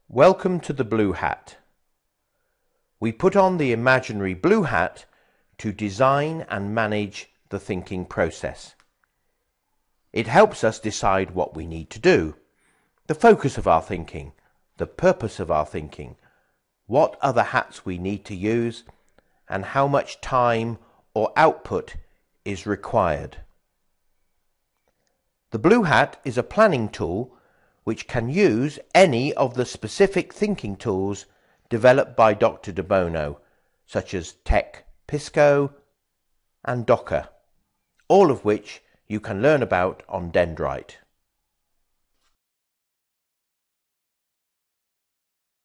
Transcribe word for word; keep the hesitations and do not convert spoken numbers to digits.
Welcome to the Blue Hat. We put on the imaginary blue hat to design and manage the thinking process. It helps us decide what we need to do, the focus of our thinking, the purpose of our thinking, what other hats we need to use, and how much time or output is required. The Blue Hat is a planning tool which can use any of the specific thinking tools developed by Doctor De Bono, such as Tech Pisco and Docker, all of which you can learn about on Dendrite.